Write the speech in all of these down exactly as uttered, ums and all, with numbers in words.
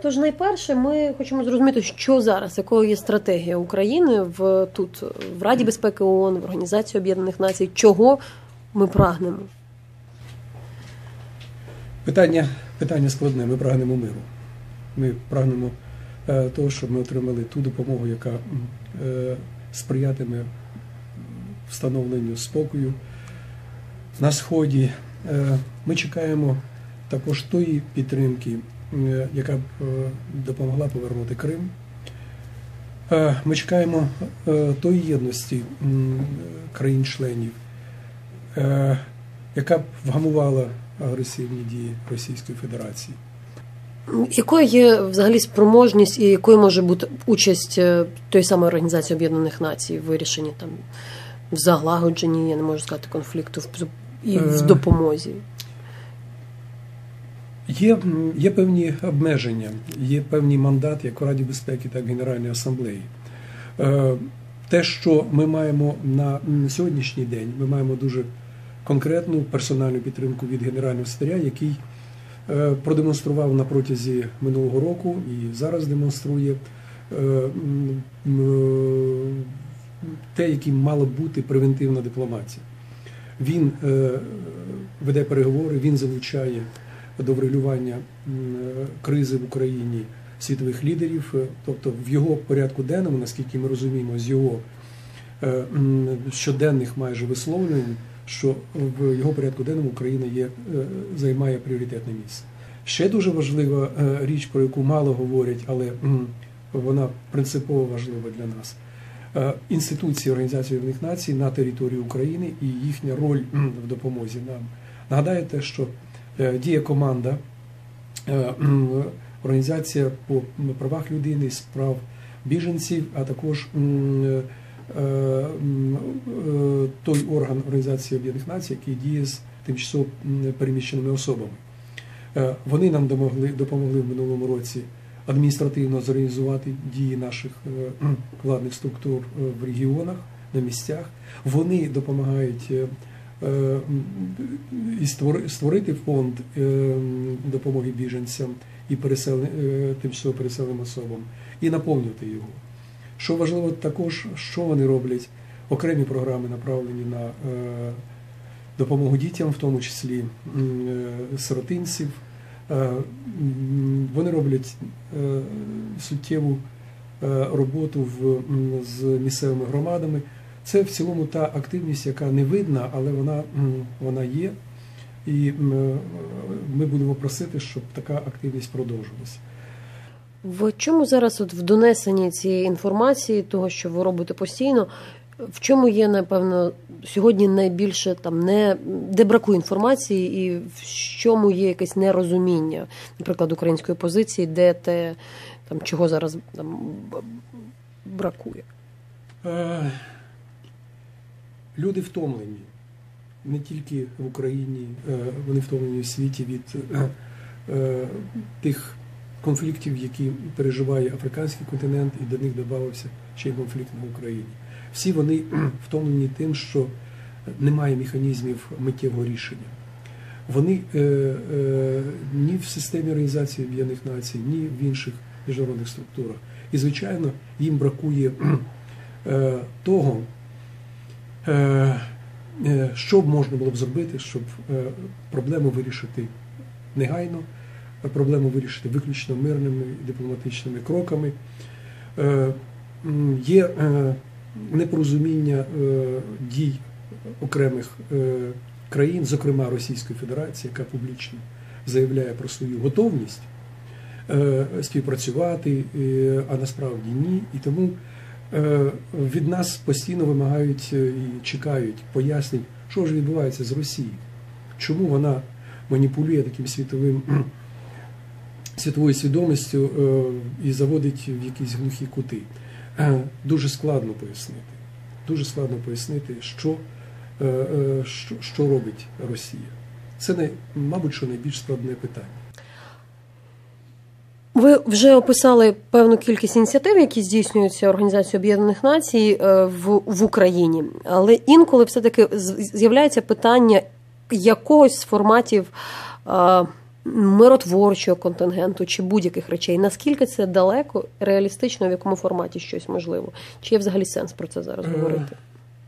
Тож найперше ми хочемо зрозуміти, що зараз, якою є стратегія України в, тут, в Раді безпеки ООН, в Організації Об'єднаних Націй, чого ми прагнемо? Питання, питання складне. Ми прагнемо миру. Ми прагнемо е, того, щоб ми отримали ту допомогу, яка е, сприятиме встановленню спокою на Сході. Е, ми чекаємо також тої підтримки, е, яка б е, допомогла повернути Крим. Е, ми чекаємо е, тої єдності е, країн-членів, е, яка б вгамувала агресивні дії Російської Федерації. Якою є взагалі спроможність і якою може бути участь тої самої Організації Об'єднаних Націй в вирішенні, там, в залагодженні, я не можу сказати, конфлікту і в допомозі? Є, є певні обмеження, є певний мандат як в Раді безпеки, так і в Генеральній асамблеї. Те, що ми маємо на сьогоднішній день, ми маємо дуже конкретну персональну підтримку від генерального секретаря, який продемонстрував на протязі минулого року і зараз демонструє те, яким мала бути превентивна дипломатія. Він веде переговори, він залучає до врегулювання кризи в Україні світових лідерів, тобто в його порядку денному, наскільки ми розуміємо, з його щоденних майже висловлювань, що в його порядку денному Україна є, займає пріоритетне місце. Ще дуже важлива річ, про яку мало говорять, але вона принципово важлива для нас. Інституції Організації Об'єднаних Націй на території України і їхня роль в допомозі нам. Нагадаєте, що діє команда, організація по правах людини, справ біженців, а також той орган Організації Об'єднаних Націй, який діє з тимчасово переміщеними особами. Вони нам допомогли, допомогли в минулому році адміністративно зорганізувати дії наших владних структур в регіонах, на місцях. Вони допомагають і створити фонд допомоги біженцям і тимчасово переселеним особам, і наповнювати його. Що важливо також, що вони роблять, окремі програми направлені на допомогу дітям, в тому числі сиротинців. Вони роблять суттєву роботу в, з місцевими громадами. Це в цілому та активність, яка не видна, але вона, вона є. І ми будемо просити, щоб така активність продовжувалася. В чому зараз от в донесенні цієї інформації, того, що ви робите постійно, в чому є, напевно, сьогодні найбільше, там, не, де бракує інформації і в чому є якесь нерозуміння, наприклад, української позиції, де те, там, чого зараз там, бракує? Е, люди втомлені. Не тільки в Україні, е, вони втомлені в світі від е, е, тих конфліктів, які переживає африканський континент, і до них додався ще й конфлікт на Україні. Всі вони втомлені тим, що немає механізмів миттєвого рішення. Вони е, е, ні в системі Організації Об'єднаних Націй, ні в інших міжнародних структурах. І, звичайно, їм бракує е, того, е, е, що б можна було б зробити, щоб е, проблему вирішити негайно, проблему вирішити виключно мирними дипломатичними кроками. Е, є е, непорозуміння е, дій окремих е, країн, зокрема Російської Федерації, яка публічно заявляє про свою готовність е, співпрацювати, е, а насправді ні. І тому е, від нас постійно вимагають і чекають пояснень, що ж відбувається з Росією, чому вона маніпулює таким світовим світовою свідомістю і заводить в якісь глухі кути. Дуже складно пояснити. Дуже складно пояснити, що, що, що робить Росія. Це, мабуть, що найбільш складне питання. Ви вже описали певну кількість ініціатив, які здійснюються Організацією Об'єднаних Націй в, в Україні. Але інколи все-таки з'являється питання якогось з форматів миротворчого контингенту чи будь-яких речей. Наскільки це далеко, реалістично, в якому форматі щось можливо? Чи є взагалі сенс про це зараз говорити?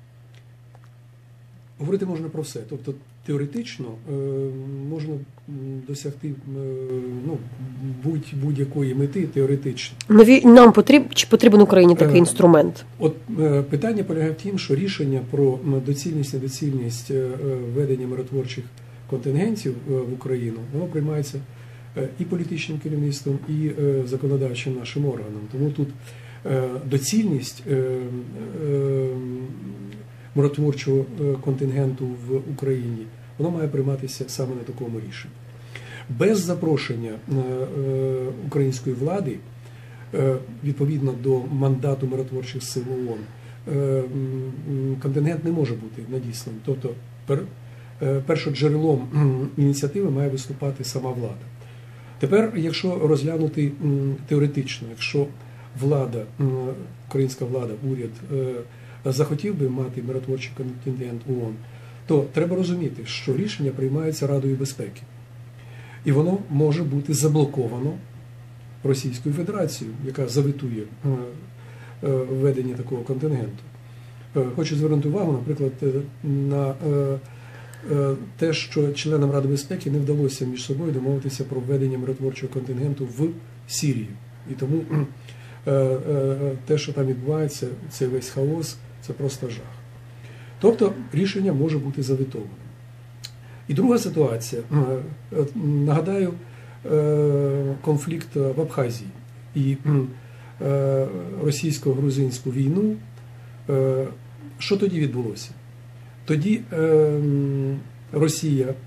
Говорити можна про все. Тобто теоретично е, можна досягти е, ну, будь, будь-якої мети теоретично. Нові, нам потрібен, чи потрібен Україні такий е, інструмент? От е, питання полягає в тім, що рішення про доцільність, недоцільність е, ведення миротворчих контингентів е, в Україну, воно приймається е, і політичним керівництвом, і е, законодавчим нашим органом. Тому тут е, доцільність е, е, миротворчого контингенту в Україні, воно має прийматися саме на такому рішенні. Без запрошення української влади, відповідно до мандату миротворчих сил ООН, контингент не може бути надісланий. Тобто першоджерелом ініціативи має виступати сама влада. Тепер, якщо розглянути теоретично, якщо влада, українська влада, уряд, захотів би мати миротворчий контингент ООН, то треба розуміти, що рішення приймається Радою безпеки. І воно може бути заблоковано Російською Федерацією, яка заветує введення такого контингенту. Хочу звернути увагу, наприклад, на те, що членам Ради безпеки не вдалося між собою домовитися про введення миротворчого контингенту в Сирію. І тому те, що там відбувається, це весь хаос, це просто жах. Тобто рішення може бути заветоване. І друга ситуація. Нагадаю, конфлікт в Абхазії і російсько-грузинську війну. Що тоді відбулося? Тоді Росія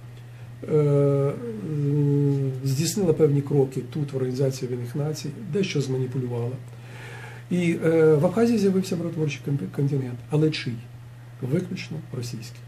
здійснила певні кроки тут, в Організації Об'єднаних Націй, дещо зманіпулювала. І в Абхазії з'явився миротворчий контингент. Але чий? Виключно російський.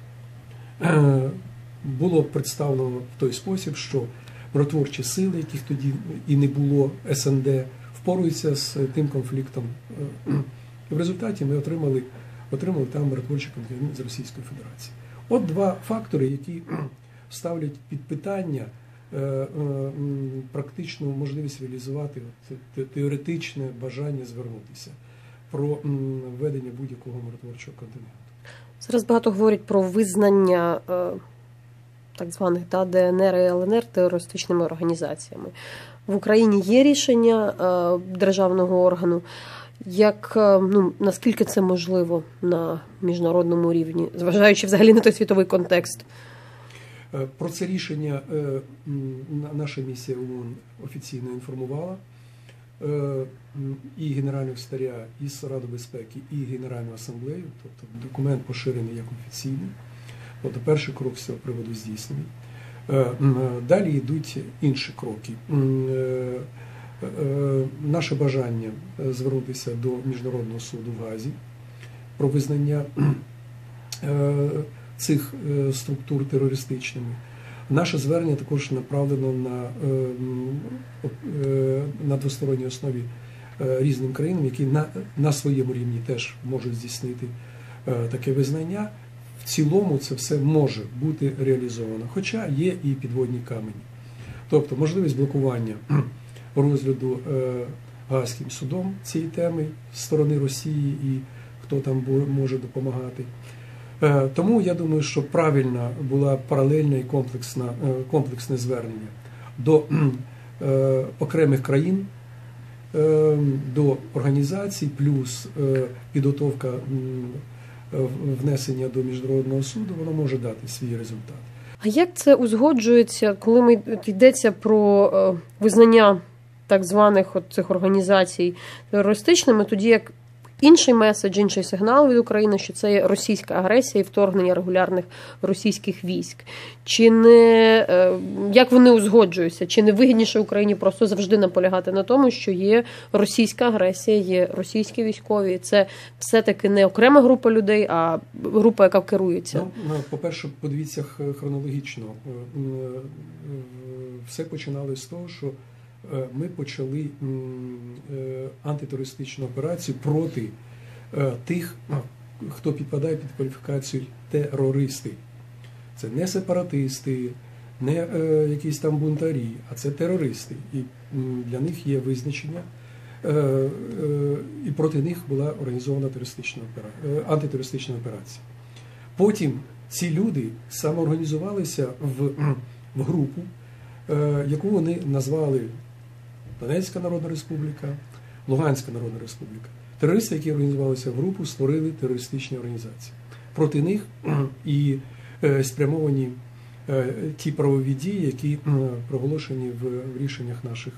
Було представлено в той спосіб, що миротворчі сили, яких тоді і не було, ес ен де, впоруються з тим конфліктом. І в результаті ми отримали, отримали там миротворчий контингент з Російської Федерації. От два фактори, які ставлять під питання практичну можливість реалізувати теоретичне бажання звернутися про введення будь-якого миротворчого контингенту. Зараз багато говорять про визнання так званих да, де ен ер і ел ен ер терористичними організаціями. В Україні є рішення державного органу. Як, ну, наскільки це можливо на міжнародному рівні, зважаючи взагалі на той світовий контекст? Про це рішення наша місія ООН офіційно інформувала. І Генерального секретаря, і Раду безпеки, і Генеральну асамблею. Тобто документ поширений як офіційний. Тобто перший крок з цього приводу здійснений. Далі йдуть інші кроки. Наше бажання звернутися до Міжнародного суду в Гаазі про визнання цих структур терористичними. Наше звернення також направлено на, на двосторонній основі різним країнам, які на, на своєму рівні теж можуть здійснити таке визнання. В цілому це все може бути реалізовано, хоча є і підводні камені. Тобто можливість блокування розгляду Гаазьким судом цієї теми з сторони Росії і хто там може допомагати. Тому я думаю, що правильна була паралельне і комплексне, комплексне звернення до окремих країн, до організацій, плюс підготовка внесення до Міжнародного суду, воно може дати свій результат. А як це узгоджується, коли ми йдеться про визнання так званих от цих організацій терористичними, тоді як інший меседж, інший сигнал від України, що це є російська агресія і вторгнення регулярних російських військ. Чи не, як вони узгоджуються? Чи не вигідніше Україні просто завжди наполягати на тому, що є російська агресія, є російські військові? Це все-таки не окрема група людей, а група, яка керується? Ну, по-перше, подивіться хронологічно. Все починали з того, що ми почали антитерористичну операцію проти тих, хто підпадає під кваліфікацію терористи. Це не сепаратисти, не якісь там бунтарі, а це терористи. І для них є визначення, і проти них була організована терористична операція, антитерористична операція. Потім ці люди самоорганізувалися в, в групу, яку вони назвали Донецька Народна Республіка, Луганська Народна Республіка. Терористи, які організувалися в групу, створили терористичні організації. Проти них і спрямовані ті правові дії, які проголошені в рішеннях наших,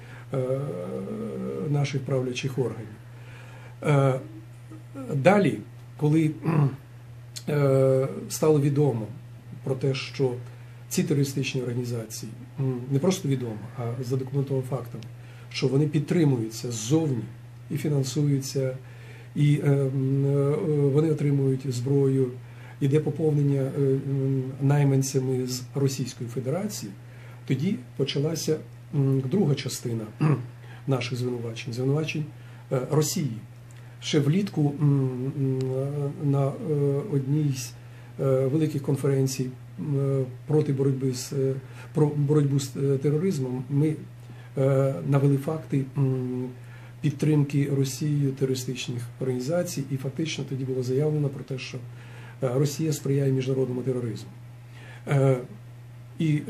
наших правлячих органів. Далі, коли стало відомо про те, що ці терористичні організації, не просто відомо, а задокументовано фактом, що вони підтримуються ззовні і фінансуються, і вони отримують зброю, іде поповнення найманцями з Російської Федерації, тоді почалася друга частина наших звинувачень, звинувачень Росії. Ще влітку на одній з великих конференцій проти боротьби з, про боротьбу з тероризмом ми навели факти підтримки Росією терористичних організацій, і фактично тоді було заявлено про те, що Росія сприяє міжнародному тероризму. І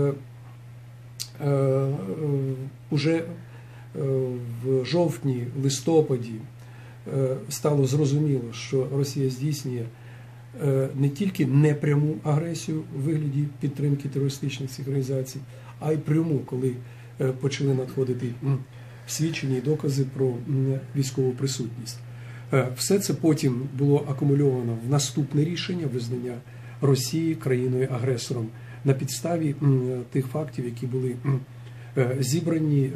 уже в жовтні, листопаді стало зрозуміло, що Росія здійснює не тільки непряму агресію у вигляді підтримки терористичних цих організацій, а й пряму, коли почали надходити свідчення і докази про військову присутність. Все це потім було акумульовано в наступне рішення визнання Росії країною-агресором на підставі тих фактів, які були зібрані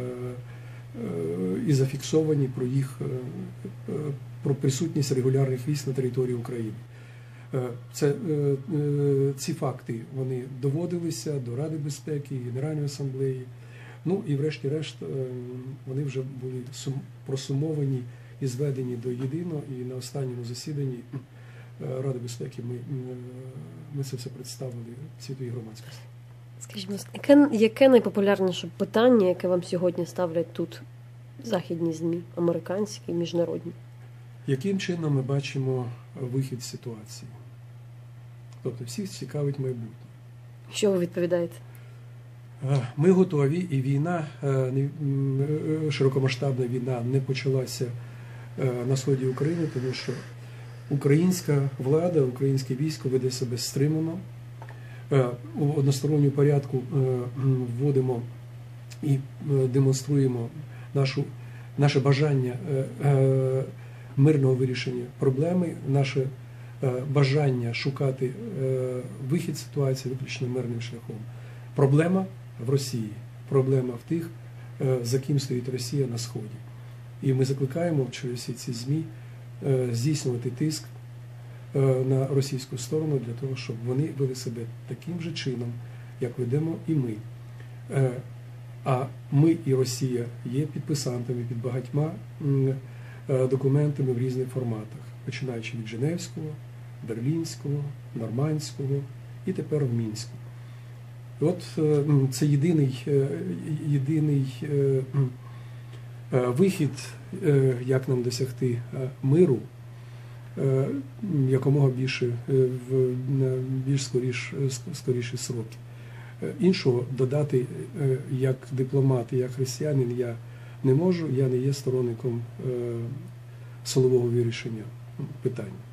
і зафіксовані про їх, про присутність регулярних військ на території України. Це, ці факти вони доводилися до Ради безпеки, Генеральної асамблеї. Ну і врешті-решт вони вже були просумовані і зведені до єдиного, і на останньому засіданні Ради безпеки ми, ми це все представили світовій громадськості. Скажіть, будь ласка, яке, яке найпопулярніше питання, яке вам сьогодні ставлять тут західні ЗМІ, американські, міжнародні? Яким чином ми бачимо вихід з ситуації? Тобто всіх цікавить майбутнє. Що ви відповідаєте? Ми готові, і війна, широкомасштабна війна не почалася на сході України, тому що українська влада, українське військо веде себе стримано. У односторонньому порядку вводимо і демонструємо нашу, наше бажання мирного вирішення проблеми, наше бажання шукати вихід з ситуації виключно мирним шляхом. Проблема в Росії, проблема в тих, за ким стоїть Росія на Сході. І ми закликаємо через всі ці ЗМІ здійснювати тиск на російську сторону для того, щоб вони вели себе таким же чином, як ведемо і ми. А ми і Росія є підписантами під багатьма документами в різних форматах, починаючи від Женевського, Берлінського, Нормандського і тепер в Мінську. От це єдиний, єдиний вихід, як нам досягти миру, якомога більше, в більш скоріш, скоріші сроки. Іншого додати, як дипломат, як християнин, я не можу, я не є сторонником силового вирішення питань.